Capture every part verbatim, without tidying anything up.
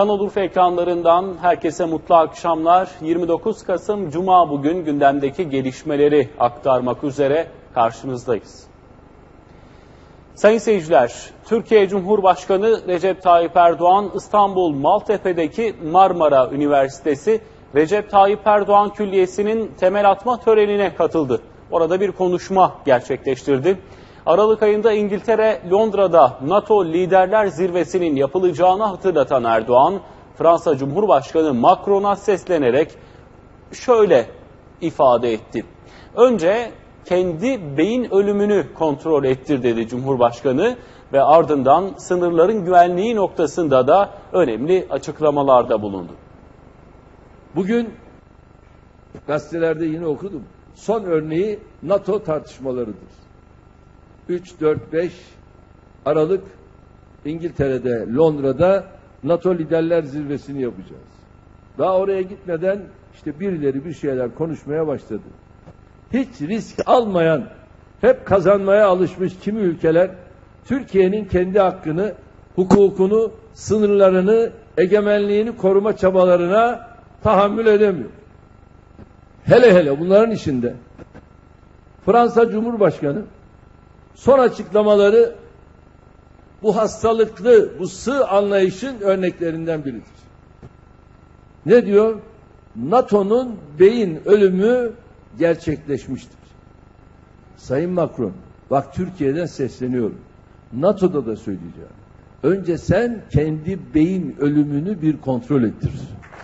Kanal Urfa ekranlarından herkese mutlu akşamlar. yirmi dokuz Kasım Cuma bugün gündemdeki gelişmeleri aktarmak üzere karşınızdayız. Sayın seyirciler, Türkiye Cumhurbaşkanı Recep Tayyip Erdoğan İstanbul Maltepe'deki Marmara Üniversitesi Recep Tayyip Erdoğan Külliyesi'nin temel atma törenine katıldı. Orada bir konuşma gerçekleştirdi. Aralık ayında İngiltere, Londra'da NATO Liderler Zirvesi'nin yapılacağını hatırlatan Erdoğan, Fransa Cumhurbaşkanı Macron'a seslenerek şöyle ifade etti. Önce kendi beyin ölümünü kontrol ettir dedi Cumhurbaşkanı ve ardından sınırların güvenliği noktasında da önemli açıklamalarda bulundu. Bugün gazetelerde yine okudum. Son örneği NATO tartışmalarıdır. üç, dört, beş Aralık İngiltere'de, Londra'da NATO Liderler Zirvesi'ni yapacağız. Daha oraya gitmeden işte birileri bir şeyler konuşmaya başladı. Hiç risk almayan, hep kazanmaya alışmış kimi ülkeler Türkiye'nin kendi hakkını, hukukunu, sınırlarını, egemenliğini koruma çabalarına tahammül edemiyor. Hele hele bunların içinde Fransa Cumhurbaşkanı son açıklamaları bu hastalıklı, bu sığ anlayışın örneklerinden biridir. Ne diyor? NATO'nun beyin ölümü gerçekleşmiştir. Sayın Macron, bak Türkiye'den sesleniyorum. NATO'da da söyleyeceğim. Önce sen kendi beyin ölümünü bir kontrol ettir.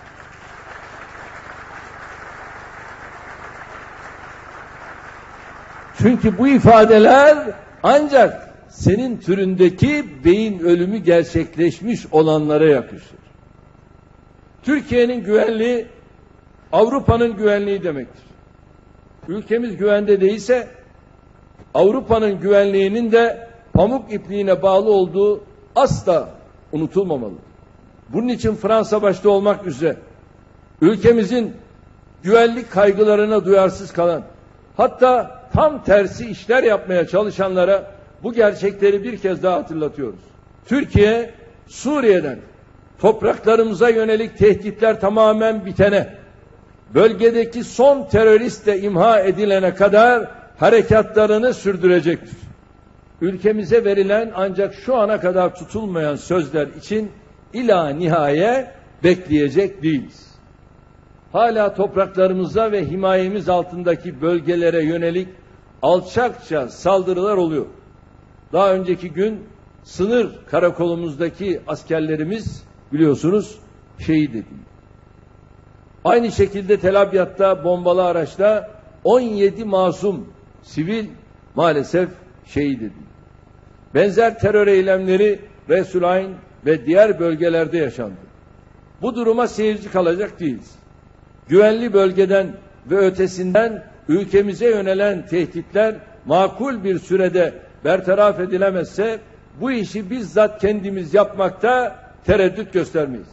Çünkü bu ifadeler ancak senin türündeki beyin ölümü gerçekleşmiş olanlara yakışır. Türkiye'nin güvenliği Avrupa'nın güvenliği demektir. Ülkemiz güvende değilse Avrupa'nın güvenliğinin de pamuk ipliğine bağlı olduğu asla unutulmamalıdır. Bunun için Fransa başta olmak üzere ülkemizin güvenlik kaygılarına duyarsız kalan, hatta tam tersi işler yapmaya çalışanlara bu gerçekleri bir kez daha hatırlatıyoruz. Türkiye, Suriye'den topraklarımıza yönelik tehditler tamamen bitene, bölgedeki son terörist de imha edilene kadar harekatlarını sürdürecektir. Ülkemize verilen ancak şu ana kadar tutulmayan sözler için ila nihaye bekleyecek değiliz. Hala topraklarımıza ve himayemiz altındaki bölgelere yönelik alçakça saldırılar oluyor. Daha önceki gün sınır karakolumuzdaki askerlerimiz biliyorsunuz şehit edildi. Aynı şekilde Tel Abyad'da bombalı araçla on yedi masum sivil maalesef şehit edildi. Benzer terör eylemleri Resulayn ve diğer bölgelerde yaşandı. Bu duruma seyirci kalacak değiliz. Güvenli bölgeden ve ötesinden ülkemize yönelen tehditler makul bir sürede bertaraf edilemezse bu işi bizzat kendimiz yapmakta tereddüt göstermeyiz.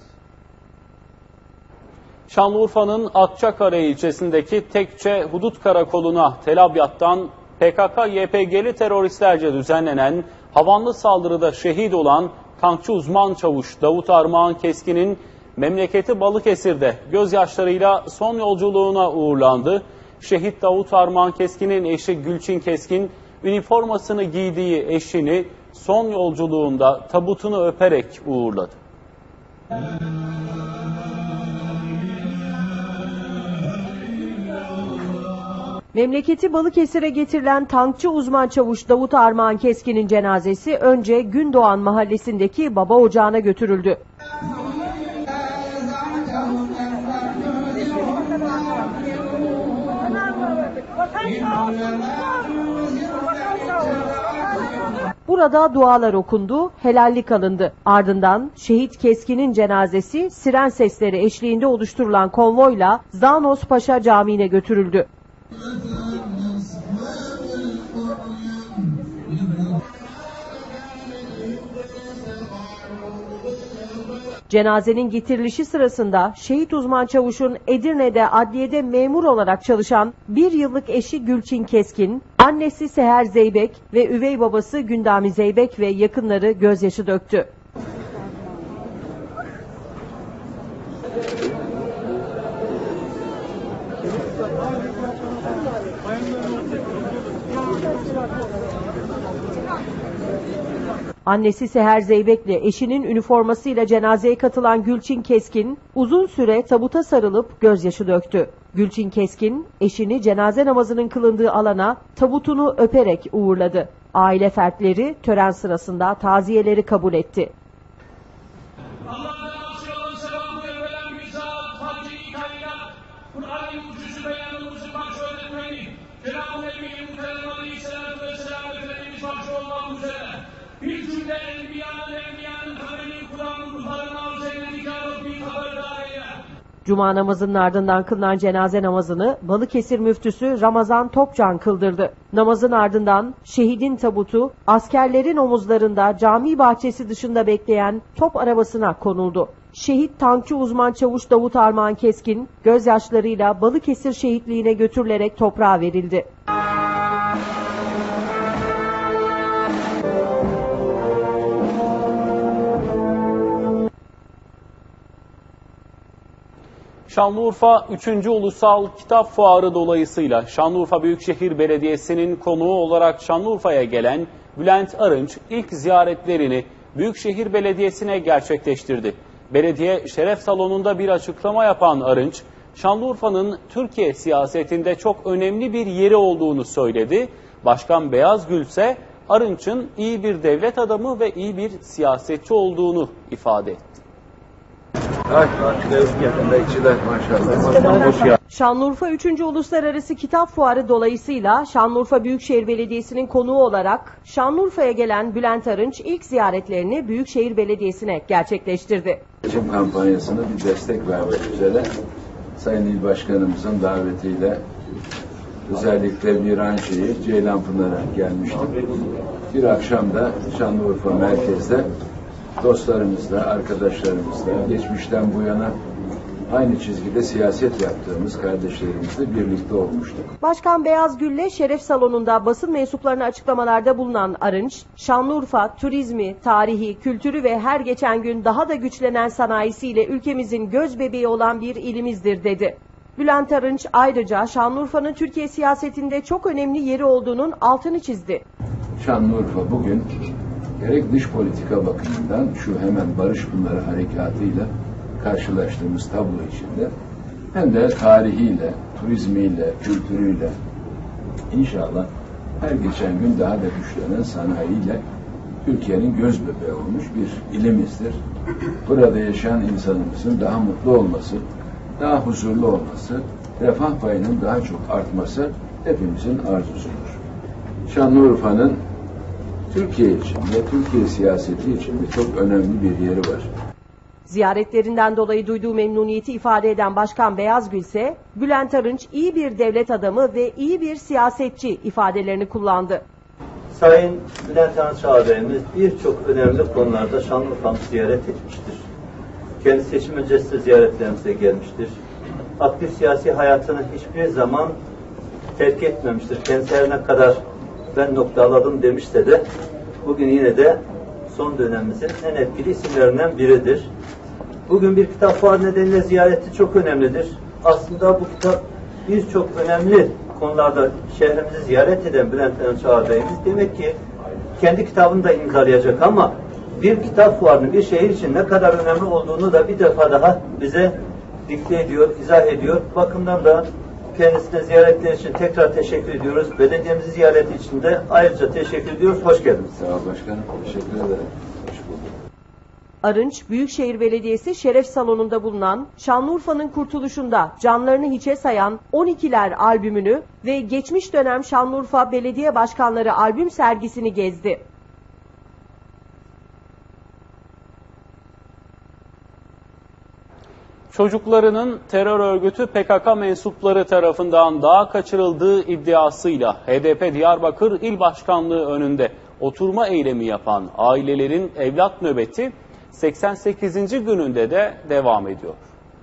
Şanlıurfa'nın Akçakare ilçesindeki Tekçe Hudut Karakolu'na Tel Abyad'dan P K K Y P G'li teröristlerce düzenlenen havanlı saldırıda şehit olan tankçı uzman çavuş Davut Armağan Keskin'in memleketi Balıkesir'de gözyaşlarıyla son yolculuğuna uğurlandı. Şehit Davut Armağan Keskin'in eşi Gülçin Keskin, üniformasını giydiği eşini son yolculuğunda tabutunu öperek uğurladı. Memleketi Balıkesir'e getirilen tankçı uzman çavuş Davut Armağan Keskin'in cenazesi önce Gündoğan mahallesindeki baba ocağına götürüldü. Burada dualar okundu, helallik alındı. Ardından şehit Keskin'in cenazesi siren sesleri eşliğinde oluşturulan konvoyla Zanos Paşa Camii'ne götürüldü. Cenazenin getirilişi sırasında şehit uzman çavuşun Edirne'de adliyede memur olarak çalışan bir yıllık eşi Gülçin Keskin, annesi Seher Zeybek ve üvey babası Gündami Zeybek ve yakınları gözyaşı döktü. Annesi Seher Zeybek'le eşinin üniformasıyla cenazeye katılan Gülçin Keskin uzun süre tabuta sarılıp gözyaşı döktü. Gülçin Keskin, eşini cenaze namazının kılındığı alana tabutunu öperek uğurladı. Aile fertleri tören sırasında taziyeleri kabul etti. Bir cümle enbiyanın enbiyanın kaderini Kur'an'ın ruhlarını arz eyledik ya Rabbi haberdar eyle. Cuma namazının ardından kılınan cenaze namazını Balıkesir müftüsü Ramazan Topcan kıldırdı. Namazın ardından şehidin tabutu askerlerin omuzlarında cami bahçesi dışında bekleyen top arabasına konuldu. Şehit tankçı uzman çavuş Davut Armağan Keskin gözyaşlarıyla Balıkesir şehitliğine götürülerek toprağa verildi. Şanlıurfa üçüncü Ulusal Kitap Fuarı dolayısıyla Şanlıurfa Büyükşehir Belediyesi'nin konuğu olarak Şanlıurfa'ya gelen Bülent Arınç ilk ziyaretlerini Büyükşehir Belediyesi'ne gerçekleştirdi. Belediye Şeref Salonu'nda bir açıklama yapan Arınç, Şanlıurfa'nın Türkiye siyasetinde çok önemli bir yeri olduğunu söyledi. Başkan Beyazgül ise Arınç'ın iyi bir devlet adamı ve iyi bir siyasetçi olduğunu ifade etti. Şanlıurfa üçüncü Uluslararası Kitap Fuarı dolayısıyla Şanlıurfa Büyükşehir Belediyesi'nin konuğu olarak Şanlıurfa'ya gelen Bülent Arınç ilk ziyaretlerini Büyükşehir Belediyesi'ne gerçekleştirdi. Seçim kampanyasına bir destek vermek üzere Sayın İl Başkanımızın davetiyle özellikle Viranşehir, Ceylanpınar'a gelmiştim. Bir akşam da Şanlıurfa merkezde dostlarımızla, arkadaşlarımızla, geçmişten bu yana aynı çizgide siyaset yaptığımız kardeşlerimizle birlikte olmuştuk. Başkan Beyazgül'le Şeref Salonu'nda basın mensuplarına açıklamalarda bulunan Arınç, Şanlıurfa, turizmi, tarihi, kültürü ve her geçen gün daha da güçlenen sanayisiyle ülkemizin göz bebeği olan bir ilimizdir dedi. Bülent Arınç ayrıca Şanlıurfa'nın Türkiye siyasetinde çok önemli yeri olduğunun altını çizdi. Şanlıurfa bugün gerek dış politika bakımından şu hemen Barış Pınarı harekatıyla karşılaştığımız tablo içinde hem de tarihiyle, turizmiyle, kültürüyle inşallah her geçen gün daha da güçlenen sanayiyle Türkiye'nin göz bebeği olmuş bir ilimizdir. Burada yaşayan insanımızın daha mutlu olması, daha huzurlu olması, refah payının daha çok artması hepimizin arzusudur. Şanlıurfa'nın Türkiye için ve Türkiye siyaseti için de çok önemli bir yeri var. Ziyaretlerinden dolayı duyduğu memnuniyeti ifade eden Başkan Beyazgül ise Bülent Arınç iyi bir devlet adamı ve iyi bir siyasetçi ifadelerini kullandı. Sayın Bülent Arınç ağabeyimiz birçok önemli konularda Şanlıurfa'mızı ziyaret etmiştir. Kendi seçim öncesi ziyaretlerimize gelmiştir. Aktif siyasi hayatını hiçbir zaman terk etmemiştir. Kendisi her ne kadar ben noktaladım demişse de bugün yine de son dönemimizin en etkili isimlerinden biridir. Bugün bir kitap fuarı nedeniyle ziyareti çok önemlidir. Aslında bu kitap birçok önemli konularda şehrimizi ziyaret eden Bülent Arınç ağabeyimiz demek ki kendi kitabını da imzalayacak ama bir kitap fuarının bir şehir için ne kadar önemli olduğunu da bir defa daha bize dikte ediyor, izah ediyor. Bu bakımdan da kendisine ziyaretler için tekrar teşekkür ediyoruz. Belediyemizi ziyareti için de ayrıca teşekkür ediyoruz. Hoş geldiniz. Sağ ol başkanım. Teşekkür ederim. Hoş bulduk. Arınç, Büyükşehir Belediyesi Şeref Salonu'nda bulunan Şanlıurfa'nın kurtuluşunda canlarını hiçe sayan on ikiler albümünü ve geçmiş dönem Şanlıurfa Belediye Başkanları albüm sergisini gezdi. Çocuklarının terör örgütü P K K mensupları tarafından dağa kaçırıldığı iddiasıyla H D P Diyarbakır İl Başkanlığı önünde oturma eylemi yapan ailelerin evlat nöbeti seksen sekizinci gününde de devam ediyor.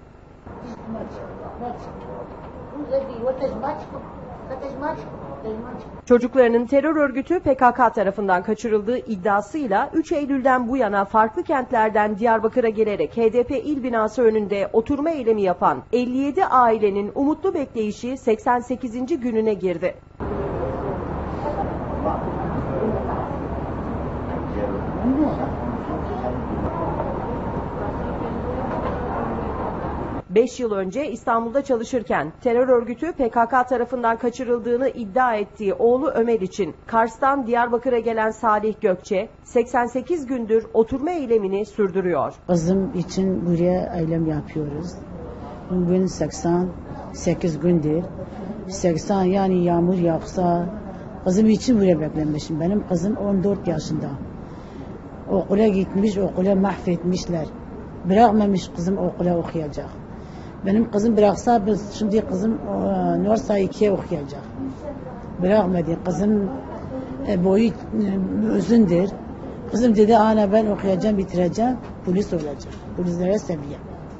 Çocuklarının terör örgütü P K K tarafından kaçırıldığı iddiasıyla üç Eylül'den bu yana farklı kentlerden Diyarbakır'a gelerek H D P il binası önünde oturma eylemi yapan elli yedi ailenin umutlu bekleyişi seksen sekizinci gününe girdi. Beş yıl önce İstanbul'da çalışırken terör örgütü P K K tarafından kaçırıldığını iddia ettiği oğlu Ömer için Kars'tan Diyarbakır'a gelen Salih Gökçe seksen sekiz gündür oturma eylemini sürdürüyor. Kızım için buraya eylem yapıyoruz. Bugün seksen sekiz gündür. seksen yani yağmur yağsa kızım için buraya beklemişim. Benim kızım on dört yaşında. Okula gitmiş, okula mahvetmişler. Bırakmamış kızım okula okuyacak. Benim kızım bıraksa biz şimdi kızım üniversite ikiye okuyacak. Bırakmadı. Kızım e, boyu e, uzundur. Kızım dedi ana ben okuyacağım, bitireceğim, polis olacak. Polislere seviye.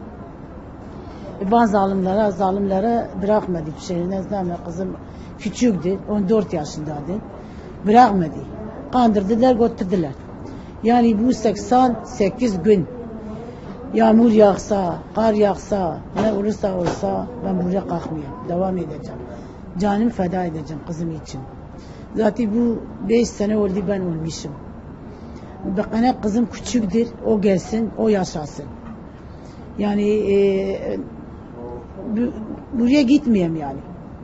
E, bazı zalimlere, zalimlere bırakmadı bir şey. Nezleme kızım küçüktü, on dört yaşındaydı. Bırakmadı. Kandırdılar, götürdüler. Yani bu seksen sekiz gün yağmur yağsa, kar yağsa, ne olursa olsa ben buraya kalkmayayım. Devam edeceğim. Canımı feda edeceğim kızım için. Zaten bu beş sene oldu ben olmuşum. Bakana kızım küçüktür, o gelsin, o yaşasın. Yani e, bu, buraya gitmeyeyim yani.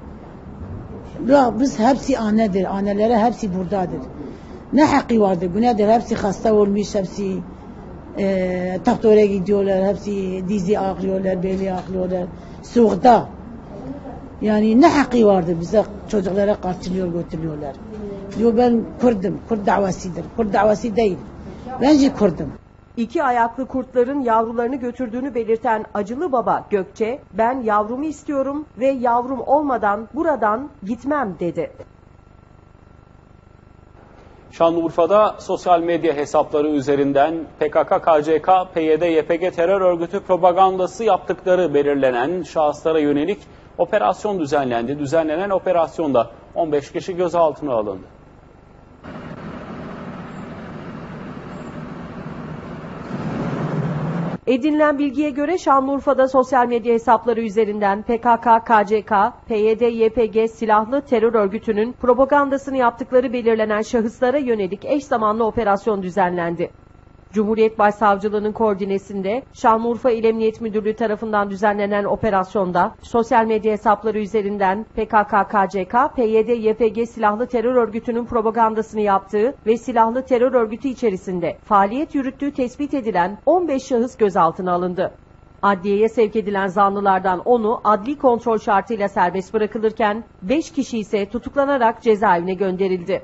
Biz hepsi annedir, annelere hepsi buradadır. Ne hakkı vardır, bu nedir? Hepsi hasta olmuş, hepsi e, doktora gidiyorlar, hepsi dizi ağrıyorlar, beli ağrıyorlar, soğukta. Yani ne hakkı vardır bize çocuklara karşılıyor, götürüyorlar. Diyor ben Kürdüm, Kürt davasıdır, Kürt davası değil. Bence Kürdüm. İki ayaklı kurtların yavrularını götürdüğünü belirten acılı baba Gökçe, ben yavrumu istiyorum ve yavrum olmadan buradan gitmem dedi. Şanlıurfa'da sosyal medya hesapları üzerinden P K K K C K P Y D Y P G terör örgütü propagandası yaptıkları belirlenen şahıslara yönelik operasyon düzenlendi. Düzenlenen operasyonda on beş kişi gözaltına alındı. Edinilen bilgiye göre Şanlıurfa'da sosyal medya hesapları üzerinden P K K K C K P Y D Y P G silahlı terör örgütünün propagandasını yaptıkları belirlenen şahıslara yönelik eş zamanlı operasyon düzenlendi. Cumhuriyet Başsavcılığı'nın koordinesinde Şanlıurfa İl Emniyet Müdürlüğü tarafından düzenlenen operasyonda sosyal medya hesapları üzerinden P K K K C K P Y D Y P G silahlı terör örgütünün propagandasını yaptığı ve silahlı terör örgütü içerisinde faaliyet yürüttüğü tespit edilen on beş şahıs gözaltına alındı. Adliyeye sevk edilen zanlılardan onu adli kontrol şartıyla serbest bırakılırken beş kişi ise tutuklanarak cezaevine gönderildi.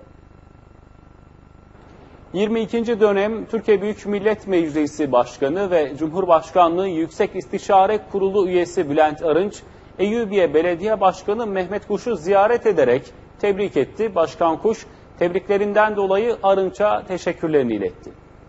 yirmi ikinci dönem Türkiye Büyük Millet Meclisi Başkanı ve Cumhurbaşkanlığı Yüksek İstişare Kurulu üyesi Bülent Arınç, Eyyubiye Belediye Başkanı Mehmet Kuş'u ziyaret ederek tebrik etti. Başkan Kuş, tebriklerinden dolayı Arınç'a teşekkürlerini iletti.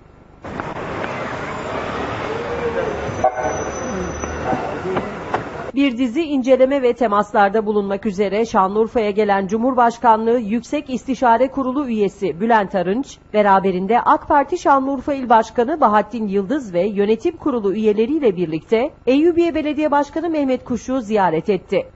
Bir dizi inceleme ve temaslarda bulunmak üzere Şanlıurfa'ya gelen Cumhurbaşkanlığı Yüksek İstişare Kurulu üyesi Bülent Arınç, beraberinde AK Parti Şanlıurfa İl Başkanı Bahattin Yıldız ve Yönetim Kurulu üyeleriyle birlikte Eyyubiye Belediye Başkanı Mehmet Kuş'u ziyaret etti.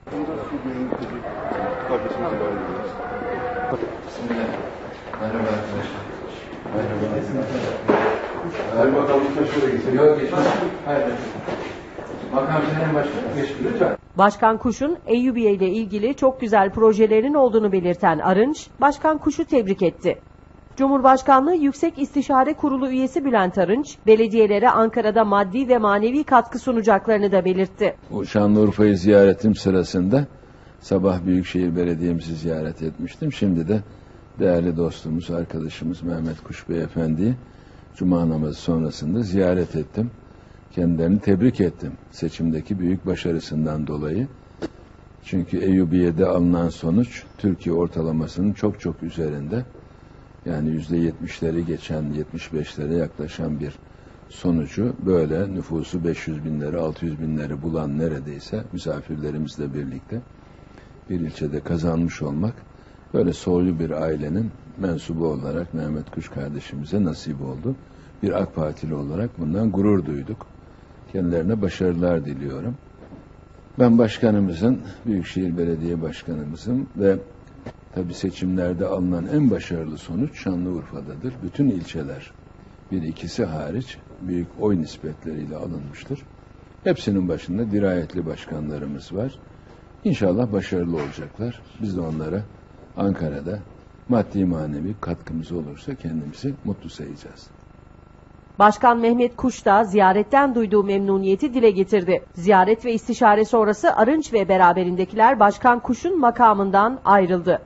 Başkan Kuş'un Eyyubiye ile ilgili çok güzel projelerinin olduğunu belirten Arınç, Başkan Kuş'u tebrik etti. Cumhurbaşkanlığı Yüksek İstişare Kurulu üyesi Bülent Arınç, belediyelere Ankara'da maddi ve manevi katkı sunacaklarını da belirtti. O Şanlıurfa'yı ziyaretim sırasında sabah Büyükşehir Belediye'mizi ziyaret etmiştim. Şimdi de değerli dostumuz, arkadaşımız Mehmet Kuş Beyefendi'yi Cuma namazı sonrasında ziyaret ettim. Kendilerini tebrik ettim seçimdeki büyük başarısından dolayı. Çünkü Eyyubiye'de alınan sonuç Türkiye ortalamasının çok çok üzerinde. Yani yüzde yetmişleri geçen, yetmiş beşlere yaklaşan bir sonucu böyle nüfusu beş yüz binleri, altı yüz binleri bulan neredeyse misafirlerimizle birlikte bir ilçede kazanmış olmak böyle soylu bir ailenin mensubu olarak Mehmet Kuş kardeşimize nasip oldu. Bir AK Partili olarak bundan gurur duyduk. Kendilerine başarılar diliyorum. Ben başkanımızın, Büyükşehir Belediye Başkanımızın ve tabii seçimlerde alınan en başarılı sonuç Şanlıurfa'dadır. Bütün ilçeler bir ikisi hariç büyük oy nispetleriyle alınmıştır. Hepsinin başında dirayetli başkanlarımız var. İnşallah başarılı olacaklar. Biz de onlara Ankara'da maddi manevi katkımız olursa kendimizi mutlu sayacağız. Başkan Mehmet Kuş da ziyaretten duyduğu memnuniyeti dile getirdi. Ziyaret ve istişare sonrası Arınç ve beraberindekiler Başkan Kuş'un makamından ayrıldı.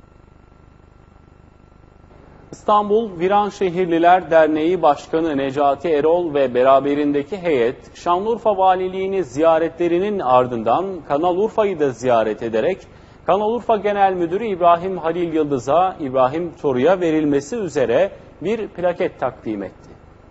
İstanbul Viranşehirliler Derneği Başkanı Necati Erol ve beraberindeki heyet Şanlıurfa Valiliğini ziyaretlerinin ardından Kanal Urfa'yı da ziyaret ederek Kanal Urfa Genel Müdürü İbrahim Halil Yıldız'a, İbrahim Toru'ya verilmesi üzere bir plaket takdim etti.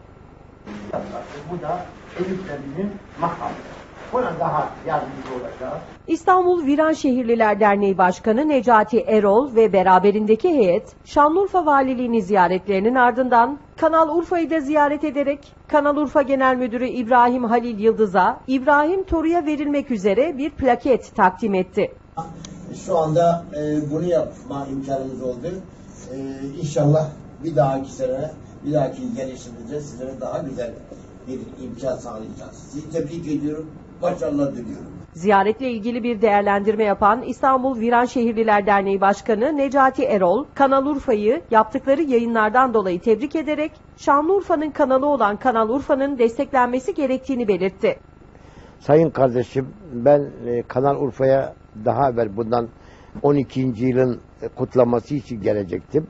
Bu da Eyüplerinin makamı. Buna daha yardımcı olacak. İstanbul Viranşehirliler Derneği Başkanı Necati Erol ve beraberindeki heyet Şanlıurfa Valiliğini ziyaretlerinin ardından Kanal Urfa'yı da ziyaret ederek Kanal Urfa Genel Müdürü İbrahim Halil Yıldız'a, İbrahim Toru'ya verilmek üzere bir plaket takdim etti. Şu anda e, bunu yapma imkanımız oldu. E, İnşallah bir dahaki sene, bir dahaki gelişimizde sizlere daha güzel bir imkan sağlayacağız. Sizi tebrik ediyorum, başarılar diliyorum. Ziyaretle ilgili bir değerlendirme yapan İstanbul Viranşehirliler Derneği Başkanı Necati Erol, Kanal Urfa'yı yaptıkları yayınlardan dolayı tebrik ederek Şanlıurfa'nın kanalı olan Kanal Urfa'nın desteklenmesi gerektiğini belirtti. Sayın kardeşim, ben e, Kanal Urfa'ya daha evvel bundan on ikinci yılın e, kutlaması için gelecektim.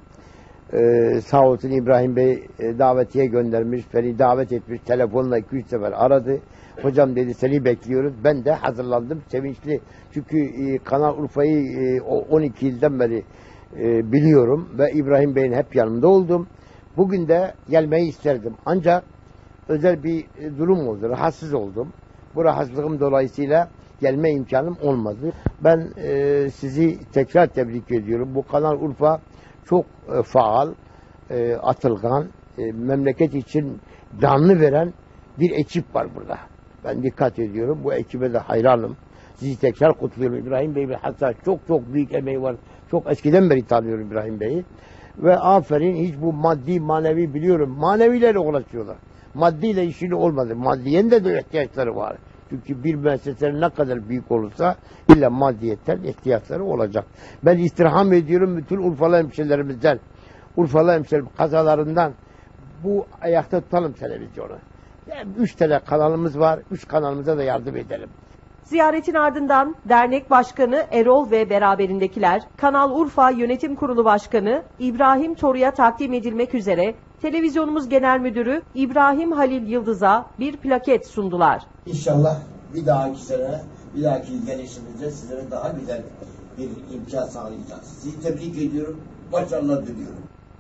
Ee, sağ olsun İbrahim Bey e, davetiye göndermiş, beni davet etmiş, telefonla iki üç sefer aradı. Hocam dedi, seni bekliyoruz. Ben de hazırlandım, sevinçli. Çünkü e, Kanal Urfa'yı e, on iki yıldan beri e, biliyorum ve İbrahim Bey'in hep yanımda oldum. Bugün de gelmeyi isterdim. Ancak özel bir e, durum oldu, rahatsız oldum. Bu rahatsızlığım dolayısıyla gelme imkanım olmadı. Ben e, sizi tekrar tebrik ediyorum. Bu Kanal Urfa çok e, faal, e, atılgan, e, memleket için canlı veren bir ekip var burada. Ben dikkat ediyorum. Bu ekibe de hayranım. Sizi tekrar kutluyorum. İbrahim Bey hatta çok çok büyük emeği var. Çok eskiden beri tanıyorum İbrahim Bey'i. Ve aferin, hiç bu maddi manevi biliyorum. Manevilerle uğraşıyorlar. Maddiyle işini olmadı. Maddiyen de de ihtiyaçları var. Çünkü bir müessesenin ne kadar büyük olursa illa maddiyetten ihtiyaçları olacak. Ben istirham ediyorum bütün Urfalı hemşehrilerimizden, Urfalı hemşehrilerim kazalarından bu ayakta tutalım televizyonu. Yani üç tane kanalımız var, üç kanalımıza da yardım edelim. Ziyaretin ardından dernek başkanı Erol ve beraberindekiler Kanal Urfa Yönetim Kurulu Başkanı İbrahim Toru'ya takdim edilmek üzere televizyonumuz Genel Müdürü İbrahim Halil Yıldız'a bir plaket sundular. İnşallah bir dahaki sene, bir dahaki gelişimizde sizlere daha güzel bir imkan sağlayacağız. Sizi tebrik ediyorum, başarılar diliyorum.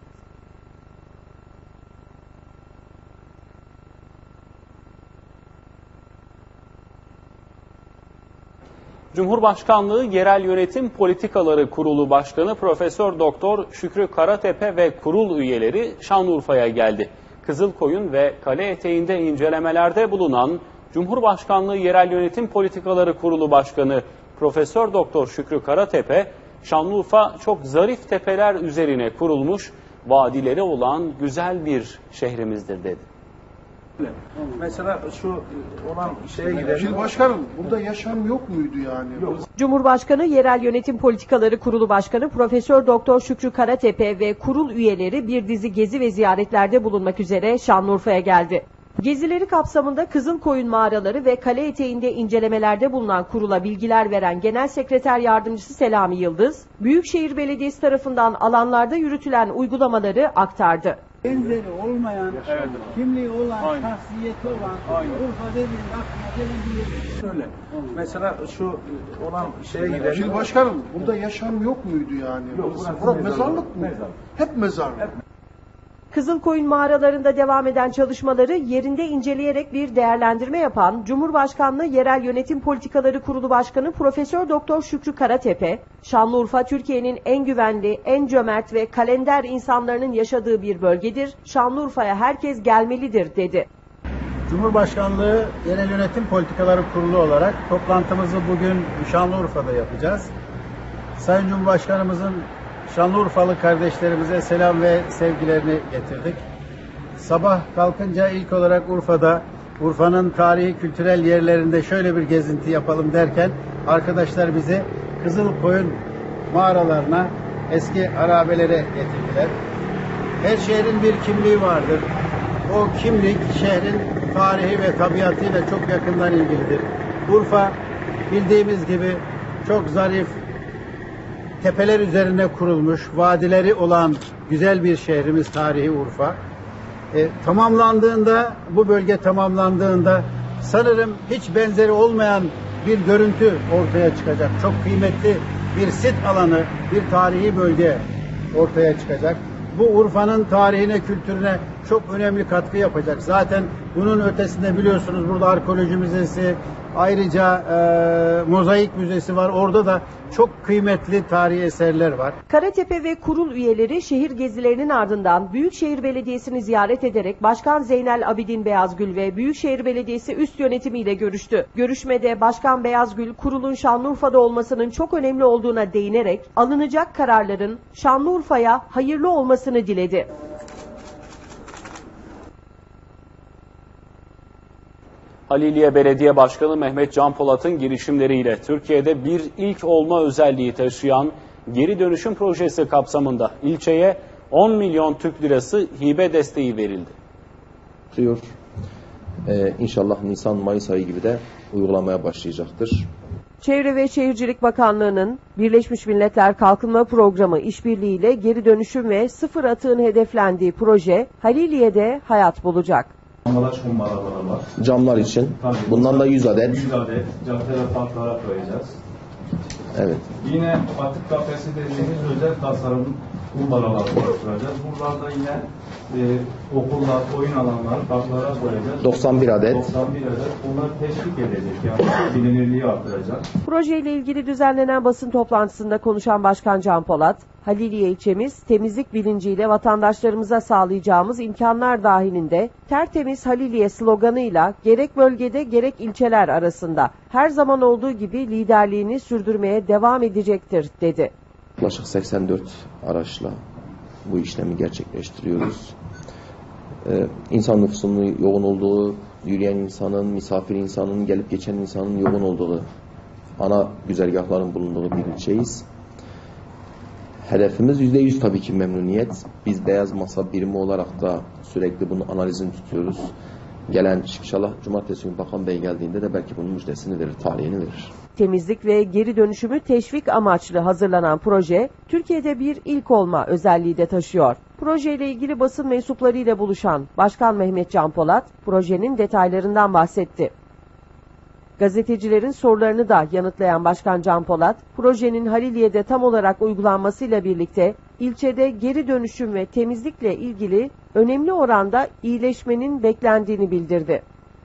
Cumhurbaşkanlığı Yerel Yönetim Politikaları Kurulu Başkanı Profesör Doktor Şükrü Karatepe ve kurul üyeleri Şanlıurfa'ya geldi. Kızılkoyun ve kale eteğinde incelemelerde bulunan Cumhurbaşkanlığı Yerel Yönetim Politikaları Kurulu Başkanı Profesör Doktor Şükrü Karatepe, Şanlıurfa çok zarif tepeler üzerine kurulmuş, vadileri olan güzel bir şehrimizdir dedi. Mesela şu olan şeye gidelim. Şimdi başkanım, burada yaşam yok muydu yani? Yok. Cumhurbaşkanı Yerel Yönetim Politikaları Kurulu Başkanı Profesör Doktor Şükrü Karatepe ve kurul üyeleri bir dizi gezi ve ziyaretlerde bulunmak üzere Şanlıurfa'ya geldi. Gezileri kapsamında Kızılkoyun mağaraları ve kale eteğinde incelemelerde bulunan kurula bilgiler veren Genel Sekreter Yardımcısı Selami Yıldız, Büyükşehir Belediyesi tarafından alanlarda yürütülen uygulamaları aktardı. Benzeri olmayan, evet, kimliği olan, aynen, şahsiyeti olan, aynen, Urfa dediğinde aklına gelen bir yer. Şöyle, mesela şu olan şeye gidelim. Şimdi başkanım, burada yaşam yok muydu yani? Yok, burası, burası burası mezarlık mı? Mezarlık. Hep mezarlık. Hep. Kızılkoyun mağaralarında devam eden çalışmaları yerinde inceleyerek bir değerlendirme yapan Cumhurbaşkanlığı Yerel Yönetim Politikaları Kurulu Başkanı Profesör Doktor Şükrü Karatepe, Şanlıurfa Türkiye'nin en güvenli, en cömert ve kalender insanların yaşadığı bir bölgedir. Şanlıurfa'ya herkes gelmelidir dedi. Cumhurbaşkanlığı Yerel Yönetim Politikaları Kurulu olarak toplantımızı bugün Şanlıurfa'da yapacağız. Sayın Cumhurbaşkanımızın Şanlıurfalı kardeşlerimize selam ve sevgilerini getirdik. sabah kalkınca ilk olarak Urfa'da, Urfa'nın tarihi kültürel yerlerinde şöyle bir gezinti yapalım derken arkadaşlar bizi Kızılkoyun mağaralarına, eski harabelere getirdiler. Her şehrin bir kimliği vardır. O kimlik şehrin tarihi ve tabiatıyla çok yakından ilgilidir. Urfa bildiğimiz gibi çok zarif, tepeler üzerine kurulmuş, vadileri olan güzel bir şehrimiz tarihi Urfa. E, tamamlandığında, bu bölge tamamlandığında sanırım hiç benzeri olmayan bir görüntü ortaya çıkacak. Çok kıymetli bir sit alanı, bir tarihi bölge ortaya çıkacak. Bu Urfa'nın tarihine, kültürüne çok önemli katkı yapacak. Zaten bunun ötesinde biliyorsunuz burada arkeoloji müzesi, ayrıca e, mozaik müzesi var. Orada da çok kıymetli tarihi eserler var. Karatepe ve kurul üyeleri şehir gezilerinin ardından Büyükşehir Belediyesi'ni ziyaret ederek Başkan Zeynel Abidin Beyazgül ve Büyükşehir Belediyesi üst yönetimiyle görüştü. Görüşmede Başkan Beyazgül, kurulun Şanlıurfa'da olmasının çok önemli olduğuna değinerek alınacak kararların Şanlıurfa'ya hayırlı olmasını diledi. Haliliye Belediye Başkanı Mehmet Can Polat'ın girişimleriyle Türkiye'de bir ilk olma özelliği taşıyan geri dönüşüm projesi kapsamında ilçeye on milyon Türk lirası hibe desteği verildi. Ee, İnşallah Nisan-Mayıs ayı gibi de uygulamaya başlayacaktır. Çevre ve Şehircilik Bakanlığı'nın Birleşmiş Milletler Kalkınma Programı işbirliğiyle geri dönüşüm ve sıfır atığın hedeflendiği proje Haliliye'de hayat bulacak. Ambalaş kumbaraları var. Camlar için. Tabii, bundan da yüz adet. yüz adet cadde parklara koyacağız. Evet. Yine atık kafesi dediğimiz özel tasarım kumbaraları oluşturacağız. Buralarda yine e, okullar, oyun alanları parklara koyacağız. doksan bir adet. doksan bir adet. Bunlar teşvik edecek, yani bilinirliği artıracak. Projeyle ilgili düzenlenen basın toplantısında konuşan Başkan Can Polat, Haliliye ilçemiz temizlik bilinciyle vatandaşlarımıza sağlayacağımız imkanlar dahilinde tertemiz Haliliye sloganıyla gerek bölgede gerek ilçeler arasında her zaman olduğu gibi liderliğini sürdürmeye devam edecektir dedi. Yaklaşık seksen dört araçla bu işlemi gerçekleştiriyoruz. Ee, insan nüfusunun yoğun olduğu, yürüyen insanın, misafir insanın, gelip geçen insanın yoğun olduğu ana güzergahların bulunduğu bir ilçeyiz. Hedefimiz yüzde yüz tabii ki memnuniyet. Biz Beyaz Masa birimi olarak da sürekli bunun analizini tutuyoruz. Gelen inşallah cumartesi günü Bakan Bey geldiğinde de belki bunun müjdesini verir, tarihini verir. Temizlik ve geri dönüşümü teşvik amaçlı hazırlanan proje, Türkiye'de bir ilk olma özelliği de taşıyor. Projeyle ilgili basın mensuplarıyla buluşan Başkan Mehmet Can Polat, projenin detaylarından bahsetti. Gazetecilerin sorularını da yanıtlayan Başkan Can Polat, projenin Haliliye'de tam olarak uygulanmasıyla birlikte ilçede geri dönüşüm ve temizlikle ilgili önemli oranda iyileşmenin beklendiğini bildirdi.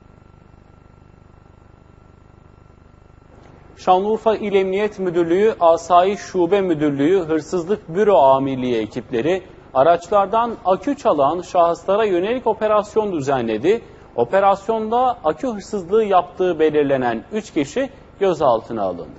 Şanlıurfa İl Emniyet Müdürlüğü, Asayiş Şube Müdürlüğü, Hırsızlık Büro Amirliği ekipleri araçlardan akü çalan şahıslara yönelik operasyon düzenledi. Operasyonda akü hırsızlığı yaptığı belirlenen üç kişi gözaltına alındı.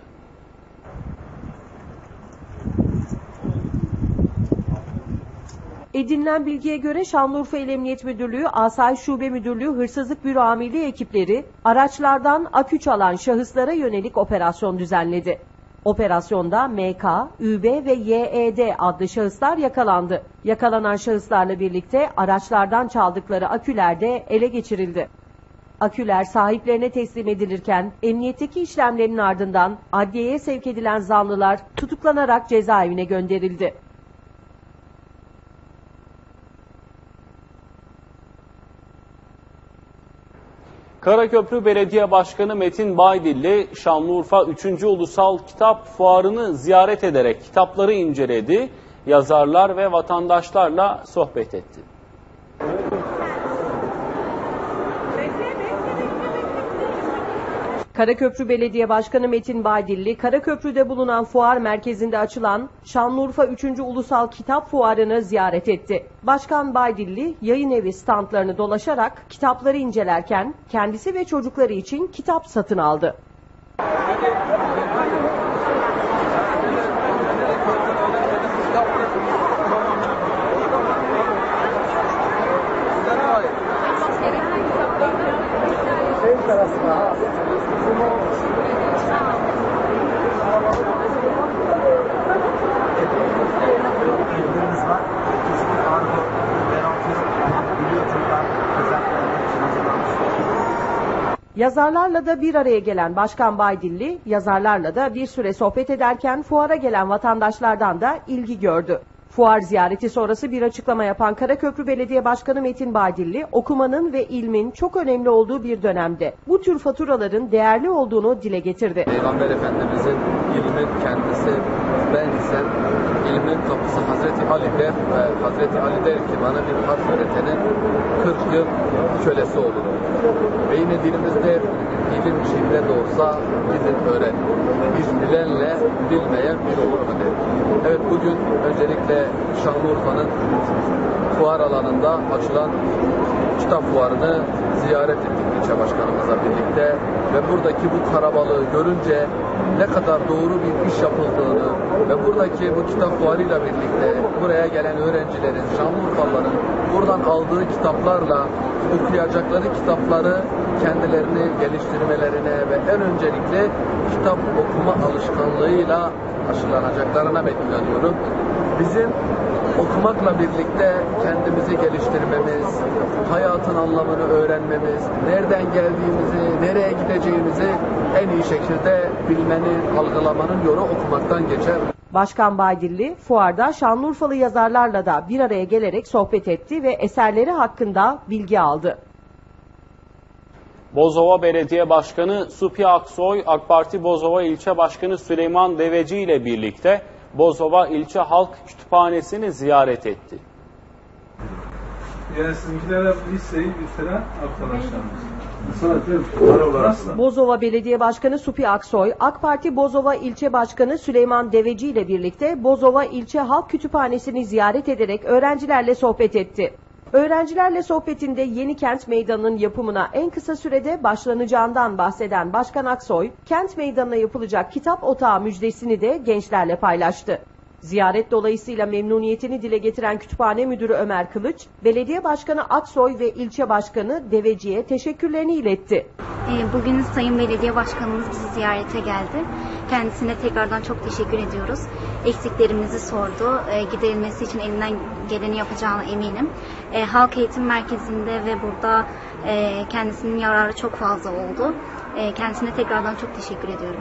Edinilen bilgiye göre Şanlıurfa İl Emniyet Müdürlüğü, Asayiş Şube Müdürlüğü, Hırsızlık Büro Amirliği ekipleri araçlardan akü çalan şahıslara yönelik operasyon düzenledi. Operasyonda M K, Ü B ve Y E D adlı şahıslar yakalandı. Yakalanan şahıslarla birlikte araçlardan çaldıkları aküler de ele geçirildi. Aküler sahiplerine teslim edilirken emniyetteki işlemlerin ardından adliyeye sevk edilen zanlılar tutuklanarak cezaevine gönderildi. Karaköprü Belediye Başkanı Metin Baydilli, Şanlıurfa üçüncü Ulusal Kitap Fuarı'nı ziyaret ederek kitapları inceledi, yazarlar ve vatandaşlarla sohbet etti. Karaköprü Belediye Başkanı Metin Baydilli, Karaköprü'de bulunan fuar merkezinde açılan Şanlıurfa üçüncü Ulusal Kitap Fuarı'nı ziyaret etti. Başkan Baydilli, yayın evi standlarını dolaşarak kitapları incelerken kendisi ve çocukları için kitap satın aldı. Yazarlarla da bir araya gelen Başkan Baydilli, yazarlarla da bir süre sohbet ederken fuara gelen vatandaşlardan da ilgi gördü. Fuar ziyareti sonrası bir açıklama yapan Karaköprü Belediye Başkanı Metin Baydilli, okumanın ve ilmin çok önemli olduğu bir dönemde bu tür faturaların değerli olduğunu dile getirdi. Peygamber Efendimizin ilmin kendisi, ben ise ilmin kapısı Hazreti Ali der ve Hazreti Ali der ki bana bir harf öğretenin kırk yıl kölesi olur. Ve yine dilimizde ilim içinde de olsa gidin öğren. Bir bilenle bilmeyen bir olur mu der. Evet, bugün öncelikle Şanlıurfa'nın fuar alanında açılan kitap fuarını ziyaret ettik ilçe başkanımızla birlikte ve buradaki bu karabalığı görünce ne kadar doğru bir iş yapıldığını ve buradaki bu kitap fuarıyla birlikte buraya gelen öğrencilerin, Şanlıurfalıların buradan aldığı kitaplarla okuyacakları kitapları kendilerini geliştirmelerine ve en öncelikle kitap okuma alışkanlığıyla aşılanacaklarına inanıyorum. Bizim okumakla birlikte kendimizi geliştirmemiz, hayatın anlamını öğrenmemiz, nereden geldiğimizi, nereye gideceğimizi en iyi şekilde bilmenin, algılamanın yolu okumaktan geçer. Başkan Baydilli, fuarda Şanlıurfalı yazarlarla da bir araya gelerek sohbet etti ve eserleri hakkında bilgi aldı. Bozova Belediye Başkanı Supi Aksoy, AK Parti Bozova İlçe Başkanı Süleyman Deveci ile birlikte Bozova İlçe Halk Kütüphanesi'ni ziyaret etti. Yani sizinkilere listeyi gösteren arkadaşlarımız. Bozova Belediye Başkanı Supi Aksoy, AK Parti Bozova İlçe Başkanı Süleyman Deveci ile birlikte Bozova İlçe Halk Kütüphanesi'ni ziyaret ederek öğrencilerle sohbet etti. Öğrencilerle sohbetinde Yenikent Meydanı'nın yapımına en kısa sürede başlanacağından bahseden Başkan Aksoy, kent meydanına yapılacak kitap otağı müjdesini de gençlerle paylaştı. Ziyaret dolayısıyla memnuniyetini dile getiren Kütüphane Müdürü Ömer Kılıç, Belediye Başkanı Aksoy ve İlçe Başkanı Deveci'ye teşekkürlerini iletti. Bugün Sayın Belediye Başkanımız bizi ziyarete geldi. Kendisine tekrardan çok teşekkür ediyoruz. Eksiklerimizi sordu. Giderilmesi için elinden geleni yapacağına eminim. Halk Eğitim Merkezi'nde ve burada kendisinin yararı çok fazla oldu. Kendisine tekrardan çok teşekkür ediyorum.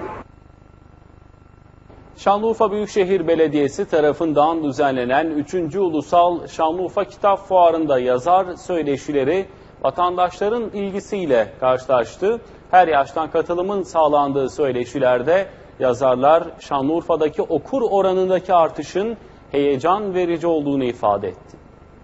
Şanlıurfa Büyükşehir Belediyesi tarafından düzenlenen üçüncü Ulusal Şanlıurfa Kitap Fuarı'nda yazar söyleşileri vatandaşların ilgisiyle karşılaştı. Her yaştan katılımın sağlandığı söyleşilerde yazarlar Şanlıurfa'daki okur oranındaki artışın heyecan verici olduğunu ifade etti.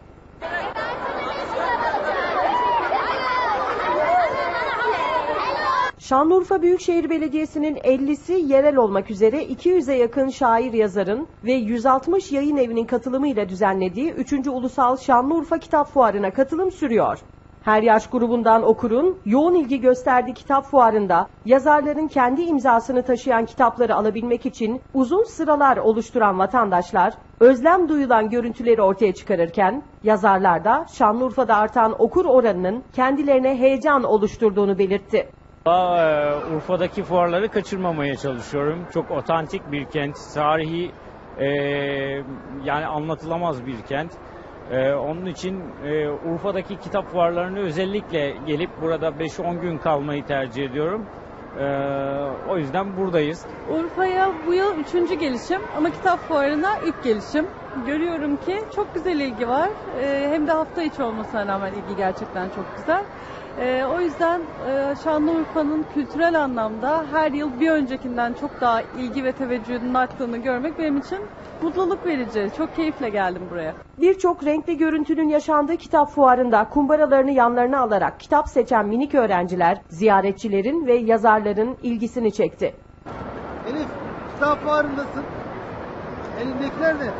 Şanlıurfa Büyükşehir Belediyesi'nin ellisi yerel olmak üzere iki yüze yakın şair yazarın ve yüz altmış yayın evinin katılımıyla düzenlediği üçüncü Ulusal Şanlıurfa Kitap Fuarı'na katılım sürüyor. Her yaş grubundan okurun yoğun ilgi gösterdiği kitap fuarında yazarların kendi imzasını taşıyan kitapları alabilmek için uzun sıralar oluşturan vatandaşlar özlem duyulan görüntüleri ortaya çıkarırken yazarlar da Şanlıurfa'da artan okur oranının kendilerine heyecan oluşturduğunu belirtti. Urfa'daki fuarları kaçırmamaya çalışıyorum. Çok otantik bir kent, tarihi e, yani anlatılamaz bir kent. E, onun için e, Urfa'daki kitap fuarlarını özellikle gelip burada beş on gün kalmayı tercih ediyorum. E, o yüzden buradayız. Urfa'ya bu yıl üçüncü gelişim ama kitap fuarına ilk gelişim. Görüyorum ki çok güzel ilgi var. E, hem de hafta içi olmasına rağmen ilgi gerçekten çok güzel. Ee, o yüzden e, Şanlıurfa'nın kültürel anlamda her yıl bir öncekinden çok daha ilgi ve teveccühünün arttığını görmek benim için mutluluk verici. Çok keyifle geldim buraya. Birçok renkli görüntünün yaşandığı kitap fuarında kumbaralarını yanlarına alarak kitap seçen minik öğrenciler ziyaretçilerin ve yazarların ilgisini çekti. Elif, kitap fuarındasın. Elindekiler ne?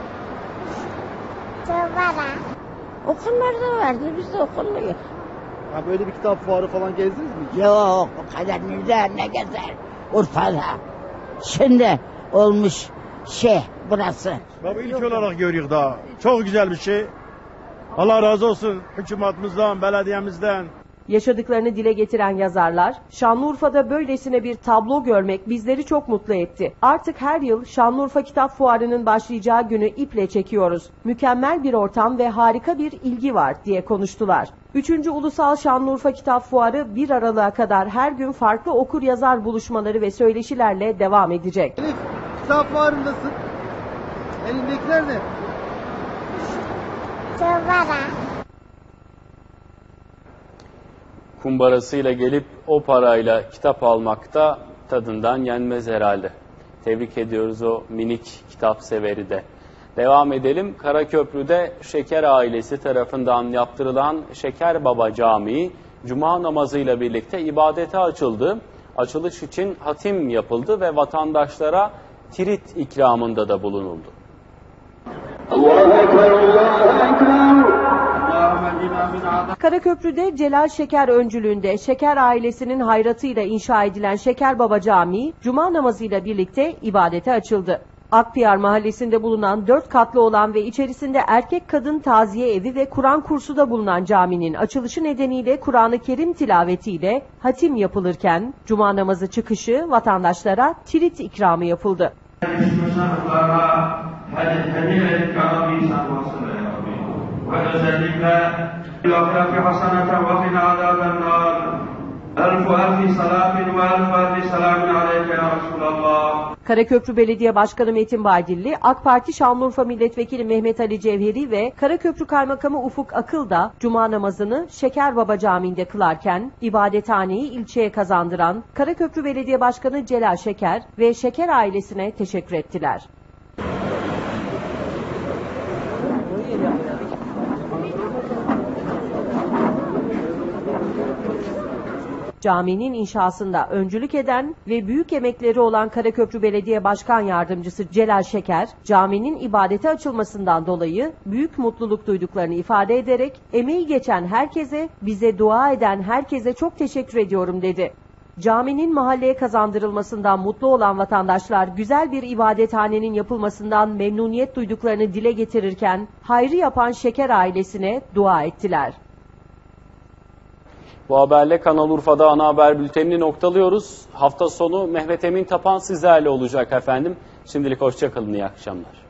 Kumbara. Okullarda vardı, biz de okuluyuz. Ha, böyle bir kitap fuarı falan gezdiniz mi? Yok, o kadar nerede ne gezer Urfa'da. Şimdi olmuş şey burası. Baba ilk olarak görüyoruz daha. Çok güzel bir şey. Allah razı olsun hükümetimizden, belediyemizden. Yaşadıklarını dile getiren yazarlar, Şanlıurfa'da böylesine bir tablo görmek bizleri çok mutlu etti. Artık her yıl Şanlıurfa Kitap Fuarı'nın başlayacağı günü iple çekiyoruz. Mükemmel bir ortam ve harika bir ilgi var diye konuştular. üçüncü Ulusal Şanlıurfa Kitap Fuarı bir Aralık'a kadar her gün farklı okur yazar buluşmaları ve söyleşilerle devam edecek. Elif, kitap fuarındasın. Elindekiler ne? Kumbara. Kumbarasıyla gelip o parayla kitap almakta tadından yenmez herhalde. Tebrik ediyoruz o minik kitap severi de. Devam edelim. Karaköprü'de Şeker ailesi tarafından yaptırılan Şeker Baba Camii Cuma namazıyla birlikte ibadete açıldı. Açılış için hatim yapıldı ve vatandaşlara tirit ikramında da bulunuldu. Karaköprü'de Celal Şeker öncülüğünde Şeker ailesinin hayratıyla inşa edilen Şeker Baba Camii Cuma namazıyla birlikte ibadete açıldı. Akpınar mahallesinde bulunan dört katlı olan ve içerisinde erkek kadın taziye evi ve Kur'an kursu da bulunan caminin açılışı nedeniyle Kur'an-ı Kerim tilavetiyle hatim yapılırken Cuma namazı çıkışı vatandaşlara tirit ikramı yapıldı. Karaköprü Belediye Başkanı Metin Baydilli, AK Parti Şanlıurfa Milletvekili Mehmet Ali Cevheri ve Karaköprü Kaymakamı Ufuk Akıl da Cuma namazını Şeker Baba Camii'nde kılarken ibadethaneyi ilçeye kazandıran Karaköprü Belediye Başkanı Celal Şeker ve Şeker ailesine teşekkür ettiler. Caminin inşasında öncülük eden ve büyük emekleri olan Karaköprü Belediye Başkan Yardımcısı Celal Şeker, caminin ibadete açılmasından dolayı büyük mutluluk duyduklarını ifade ederek, emeği geçen herkese, bize dua eden herkese çok teşekkür ediyorum dedi. Caminin mahalleye kazandırılmasından mutlu olan vatandaşlar güzel bir ibadethanenin yapılmasından memnuniyet duyduklarını dile getirirken, hayrı yapan Şeker ailesine dua ettiler. Bu haberle Kanal Urfa'da ana haber bültenini noktalıyoruz. Hafta sonu Mehmet Emin Tapan sizlerle olacak efendim. Şimdilik hoşça kalın, iyi akşamlar.